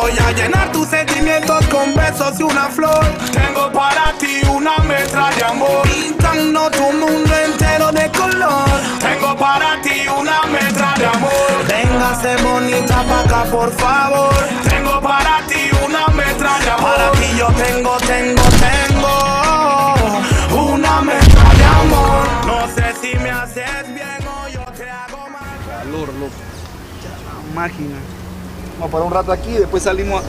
Voy a llenar tus sentimientos con besos y una flor. Tengo para ti una metra de amor, pintando tu mundo entero de color. Tengo para ti una metra de amor. Véngase bonita pa' acá, por favor. Tengo para ti una metra de amor. Para ti yo tengo una metra de amor. No sé si me haces bien o yo te hago mal. Calor, loco. Ya, máquina. Vamos a parar un rato aquí y después salimos a...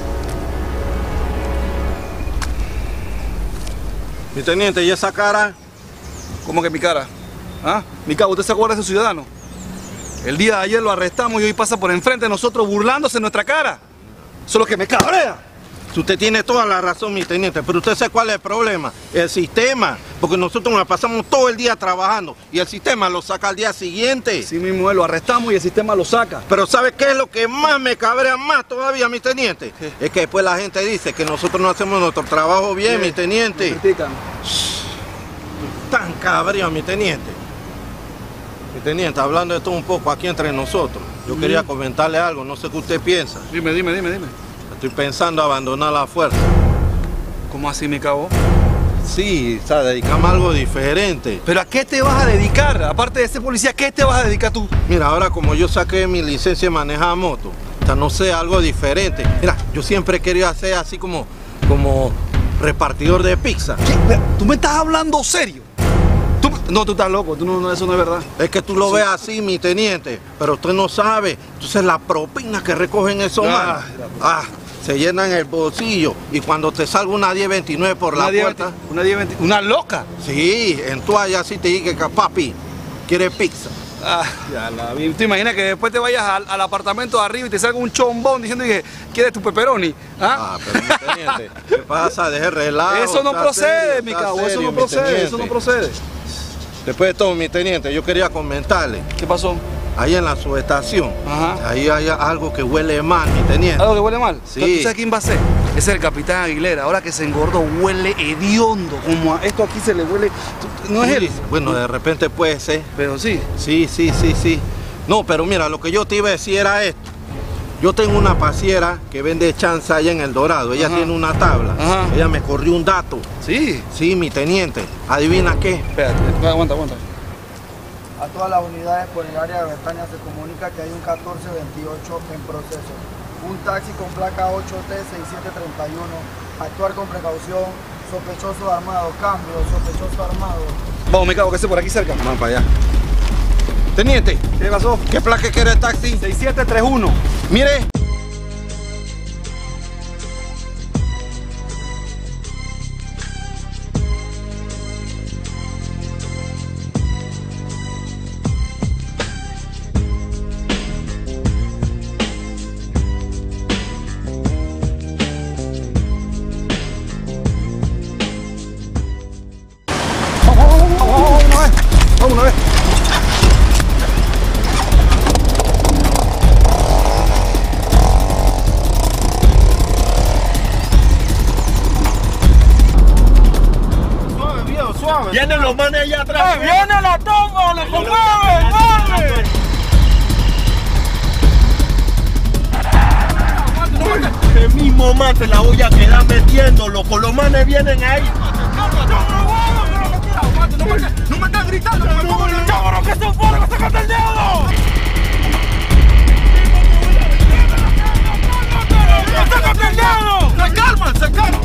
Mi teniente, ¿y esa cara? ¿Cómo que mi cara? ¿Ah? Mi cabo, ¿usted se acuerda de ese ciudadano? El día de ayer lo arrestamos y hoy pasa por enfrente de nosotros burlándose en nuestra cara. Eso es lo que me cabrea. Usted tiene toda la razón, mi teniente, pero usted sabe cuál es el problema. El sistema, porque nosotros nos pasamos todo el día trabajando y el sistema lo saca al día siguiente. Sí mismo, lo arrestamos y el sistema lo saca. Pero ¿sabe qué es lo que más me cabrea más todavía, mi teniente? ¿Qué? Es que después la gente dice que nosotros no hacemos nuestro trabajo bien, ¿Qué? mi teniente. Me critican. Tan cabreado, mi teniente. Mi teniente, hablando de todo un poco aquí entre nosotros, yo quería comentarle algo, no sé qué usted piensa. Dime. Estoy pensando abandonar la fuerza. ¿Cómo así, mi cabo? Sí, o sea, dedicarme a algo diferente. ¿Pero a qué te vas a dedicar? Aparte de ser policía, ¿a qué te vas a dedicar tú? Mira, ahora como yo saqué mi licencia de manejar moto, o sea, no sé, algo diferente. Mira, yo siempre he querido hacer así como repartidor de pizza. ¿Qué? ¿Tú me estás hablando serio? No, tú estás loco, eso no es verdad. Es que tú lo ves así, mi teniente, pero usted no sabe. Entonces la propina que recogen esos manos, se llenan el bolsillo y cuando te salga una 1029 por la puerta. Una 1029, una loca. Sí, en toalla así te dice que papi, quiere pizza. Ya la vi. ¿Te imaginas que después te vayas al apartamento de arriba y te salga un chombón diciendo que quieres tu pepperoni? Pero mi teniente, ¿qué pasa? Deje relajo. Eso no procede, mi cabo, eso no procede. Después de todo, mi teniente, yo quería comentarle. ¿Qué pasó? Ahí en la subestación, ahí hay algo que huele mal, mi teniente. ¿Algo que huele mal? Sí. ¿Tú sabes quién va a ser? Ese es el capitán Aguilera. Ahora que se engordó, huele hediondo. Como a esto aquí se le huele... ¿No es él? Bueno, de repente puede ser. Pero sí. Sí. No, pero mira, lo que yo te iba a decir era esto. Yo tengo una pasiera que vende chanza allá en El Dorado. Ella tiene una tabla. Ella me corrió un dato. ¿Sí? Sí, mi teniente. ¿Adivina qué? Espérate, aguanta. A todas las unidades por el área de Betania se comunica que hay un 1428 en proceso. Un taxi con placa 8T6731. Actuar con precaución. Sospechoso armado. Cambio. Sospechoso armado. Vamos, me cago que esté por aquí cerca. Vamos para allá. Teniente, ¿Qué pasó? ¿qué placa quiere el taxi? 6731. Mire. Vamos una vez. Suave. Vienen los manes allá atrás. ¡Viene la toma! ¡Le conmueve! El mismo man te la voy a quedar metiendo, loco. Los manes vienen ahí. ¡No me estás gritando! ¡No me pongo el chábaro que son fuera! ¡Sácate el dedo! ¡Sácate el dedo! ¡Se calman! ¡Se calman!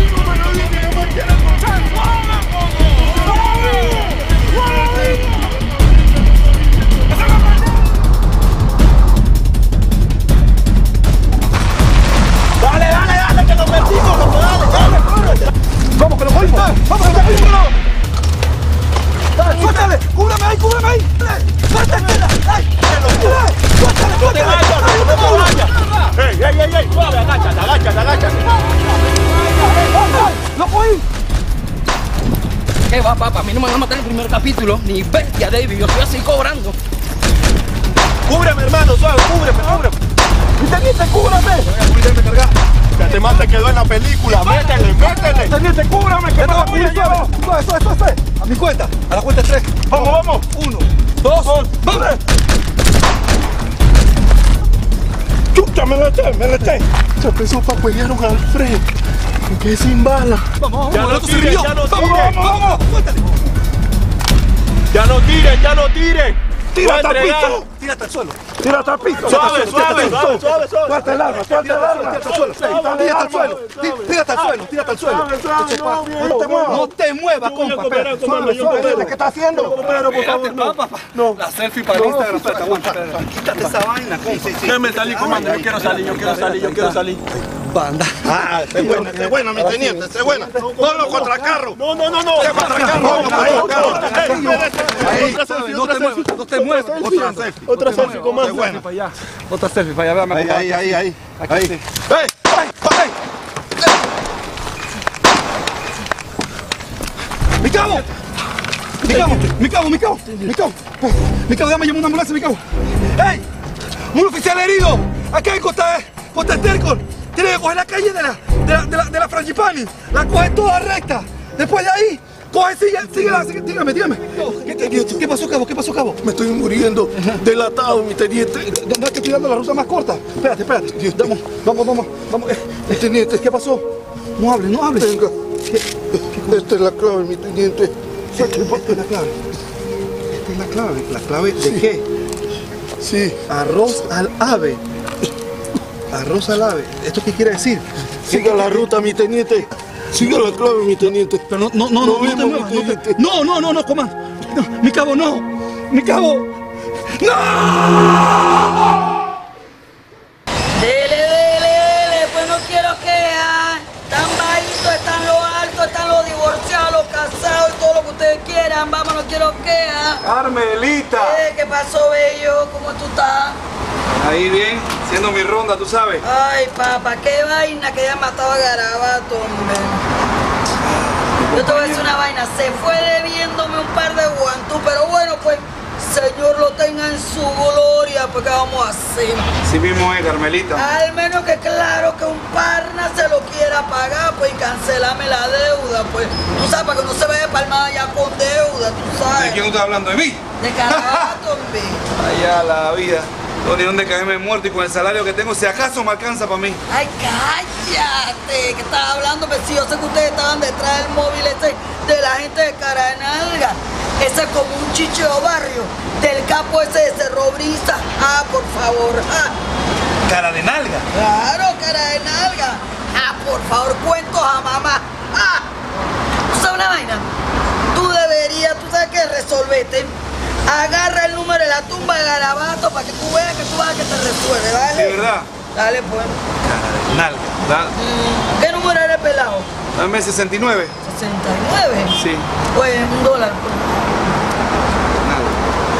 ¡Dale, que nos metimos, loco! ¡Dale! ¡Vamos, que lo cogimos! ¡Vamos, que lo cogimos! ¡Dale, suéltale! ¡Cúbrame ahí! ¡Suéltale! ¡Ay! ¡Suéltale! ¡No te vayas! ¡Ey! ¡Suave! ¡Agáchate! ¡Lo cogí! ¿Qué va, papá? A mí no me van a matar en el primer capítulo. Ni bestia, David. Yo estoy así cobrando. ¡Cúbreme, hermano! ¡Suave! ¡Cúbreme! ¡Teniente, cúbrame! ¡Déjame cargar! ¡Que te mate quedó en la película! ¡Métele! ¡Teniente, cúbrame! ¡Que me va a cuidar! ¡Eso! A mi cuenta. A la cuenta 3. ¡Vamos! 1, 2, ¡vamos! Ya me la eché. Se empezó para pelear un Alfred. Que sin bala. Vamos, Ya el no otro se tires, rindió. ya no Vamos, tires. vamos. Suéltale. Ya no tires. Tírate al entregar. piso. Tírate al suelo. Tírate al piso. Suave. Suelta el arma. Tírate al suelo. Tírate al suelo. Tírate al suelo. No te muevas, compa. Espera. Suave. ¿Qué está haciendo? No. La selfie para Instagram. Espérate, aguanta. Quítate esa vaina, compa. Déjame salir, comando. Yo quiero salir. Banda. Ah, es buena, mi teniente, es buena. Ponlo contra el carro. No. Contra el carro. Ahí. No te muevas. Otra selfie, comando. Buena. Otra selfie para allá. Véame. Ahí. ¡Mi cabo! Déjame llamar una ambulancia, mi cabo. ¡Ey! ¡Un oficial herido! Acá en Costa Estercol. Tiene que coger la calle de la Frangipani. La coge toda recta. Después de ahí, coge, sigue. Dígame. ¿Qué pasó, cabo? Me estoy muriendo, delatado, mi teniente. No, es que estoy dando la ruta más corta. Espérate. Vamos. Mi teniente, ¿Qué pasó? No hables. venga. Esta es la clave, mi teniente. Esta es la clave. ¿La clave de qué? Sí. Arroz al ave. ¿Esto qué quiere decir? Siga la ruta, mi teniente. Siga la clave, mi teniente. Pero no te muevas. No, comando. No, mi cabo, no. Dele, pues no quiero quejar. Están bajitos, están los altos, están los divorciados, los casados y todo lo que ustedes quieran. Vamos, no quiero quejar. Carmelita. ¿Qué pasó, bello? ¿Cómo tú estás? Ahí bien, haciendo mi ronda, tú sabes. Ay, papá, qué vaina que ya mataba a Garabato, hombre. Yo te voy a decir una vaina, se fue debiéndome un par de guantú, pero bueno, pues, Señor lo tenga en su gloria, pues, ¿qué vamos a hacer? Sí mismo es, Carmelita. Al menos que claro que un parna se lo quiera pagar, pues, y cancelarme la deuda, pues. Tú sabes, para que no se vaya palmada ya con deuda, tú sabes. ¿De quién tú estás hablando? ¿De mí? De Garabato, hombre. Allá la vida. No ni dónde caerme muerto y con el salario que tengo, si acaso me alcanza para mí. Ay, cállate, que estás hablando, pero si yo sé que ustedes estaban detrás del móvil ese de la gente de Cara de Nalga. Ese es como un chicheo barrio del capo ese de Cerro Brisa. Ah, por favor. Cara de nalga. Claro, Cara de Nalga. Ah, por favor, cuentos a mamá. ¿Tú sabes una vaina? Tú deberías, tú sabes que resolvete. Agarra el número de la tumba de Garabato para que tú veas que te resuelve, ¿vale? Sí, ¿verdad? Dale, pues. Cara de nalga, ¿verdad? ¿Qué número era el pelado? Dame 69. 69. Sí. Pues $1, pues. Nalga.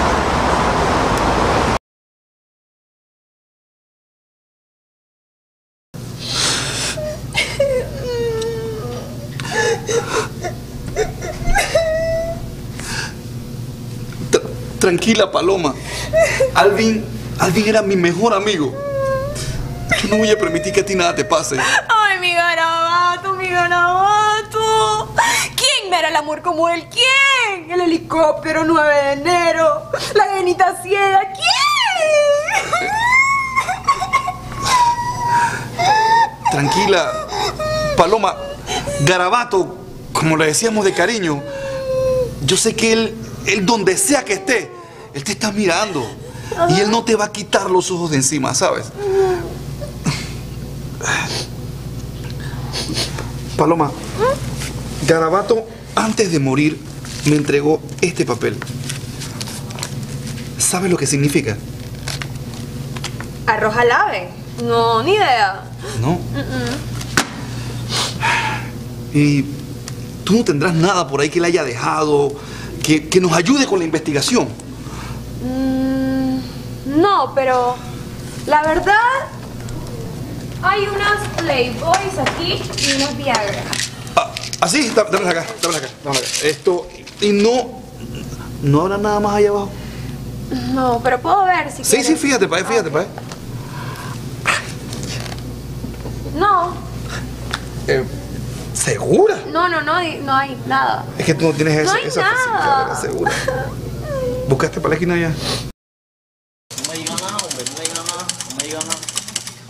Tranquila, Paloma. Alvin era mi mejor amigo. Yo no voy a permitir que a ti nada te pase. Ay, mi Garabato. ¿Quién me hará el amor como él? ¿Quién? El helicóptero 9 de enero. La genita ciega. ¿Quién? Tranquila, Paloma. Garabato, como le decíamos de cariño, yo sé que él donde sea que esté, él te está mirando. Y él no te va a quitar los ojos de encima, ¿sabes? Paloma, Garabato, antes de morir, me entregó este papel. ¿Sabes lo que significa? ¿Arroz al ave? No, ni idea. ¿No? Y tú no tendrás nada por ahí que le haya dejado, que nos ayude con la investigación. No, pero la verdad hay unas Playboys aquí y unos Viagra. Así, dámelas acá. Esto, y no habrá nada más ahí abajo. No, pero puedo ver si quieres. Sí, fíjate pa' ahí. No. ¿Segura? No hay nada. Es que tú no tienes No hay esa nada. facilidad, ¿segura? ¿Buscaste para la esquina ya? No me diga nada, hombre, no me diga nada.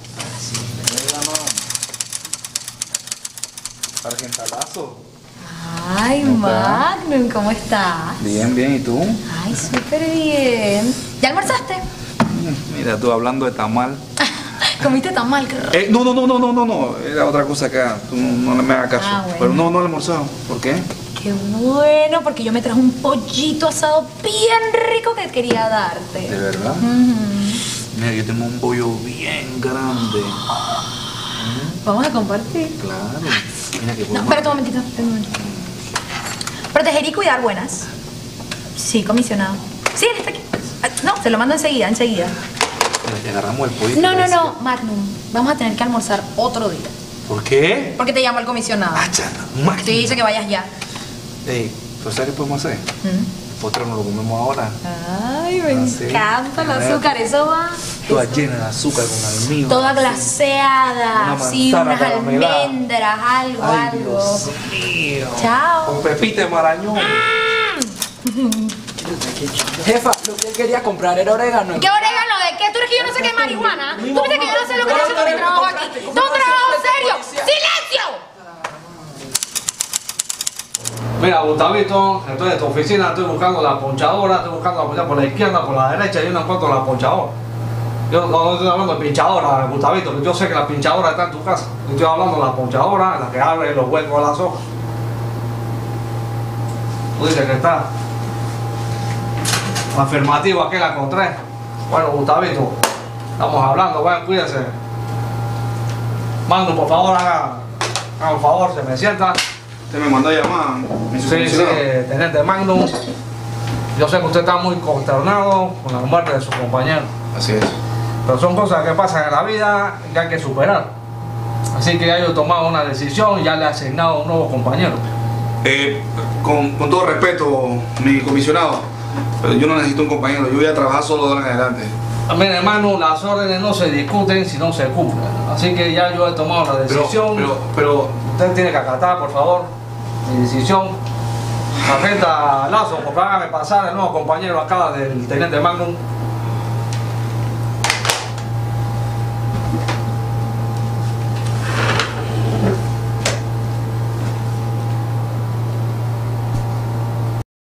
Sargentalazo. Ay, Magnum, ¿cómo estás? Bien, bien, ¿y tú? Ay, súper bien. ¿Ya almorzaste? Mira, tú hablando de tamal. ¿Comiste tamal? No, era otra cosa acá. Tú no me hagas caso. Ah, bueno. Pero no he almorzado. ¿Por qué? Qué bueno, porque yo me traje un pollito asado bien rico que quería darte. ¿De verdad? Mira, yo tengo un pollo bien grande. Vamos a compartir. Claro. Mira que No, espérate un momentito. Proteger y cuidar buenas. Sí, comisionado. Sí, él está aquí. No, se lo mando enseguida. Mira, te agarramos el pollo. No, Magnum. Vamos a tener que almorzar otro día. ¿Por qué? Porque te llamo el comisionado. Magnum. Sí, dice que vayas ya. Ey, ¿tú sabes qué podemos hacer? El postre nos lo comemos ahora. Ay, me encanta el azúcar. Eso va. Toda llena de azúcar con almíbar. Toda glaseada. Sí, manzana unas caramelada. almendras, algo. Ay, Dios mío. Chao. Con pepita de marañón. Jefa, lo que él quería comprar era orégano. ¿Qué orégano de qué? ¿Tú crees que yo no sé qué es marihuana? ¿Tú crees que yo no sé lo que yo hago con mi trabajo aquí? ¡Es un trabajo serio! ¡Silencio! Mira, Gustavito, estoy en tu oficina, estoy buscando la ponchadora, por la izquierda, por la derecha, y no encuentro la ponchadora. Yo no estoy hablando de pinchadora, Gustavito, yo sé que la pinchadora está en tu casa. Yo estoy hablando de la ponchadora, la que abre los huecos de las hojas. Tú dices que está. Afirmativo, aquí la encontré. Bueno, Gustavito, estamos hablando, bueno, cuídense. Mando, por favor, haga un favor, se me sienta. Usted me mandó a llamar. Sí, teniente Magnum. Yo sé que usted está muy consternado con la muerte de su compañero. Así es. Pero son cosas que pasan en la vida y que hay que superar. Así que ya yo he tomado una decisión y ya le he asignado a un nuevo compañero. Con todo respeto, mi comisionado, pero yo no necesito un compañero, yo voy a trabajar solo de ahora en adelante. También, hermano, las órdenes no se discuten si no se cumplen. Así que ya yo he tomado la decisión. Pero usted tiene que acatar, por favor, mi decisión. Sargenta Lazo, por favor, hágame pasar el nuevo compañero acá del teniente Magnum.